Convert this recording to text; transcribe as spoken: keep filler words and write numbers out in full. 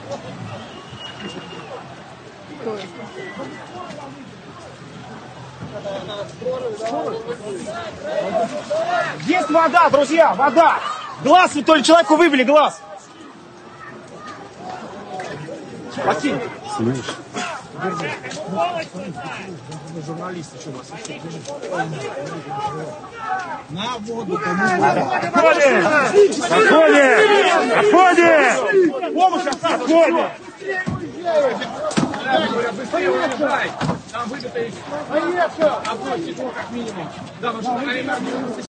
Есть вода, друзья, вода. Глаз, то ли человеку выбили глаз. Максим. Журналисты, что у вас? На воду. Отходим! Отходим! Отходим! Помощь отходим! Там выбито из... Поехали! Как минимум. Да,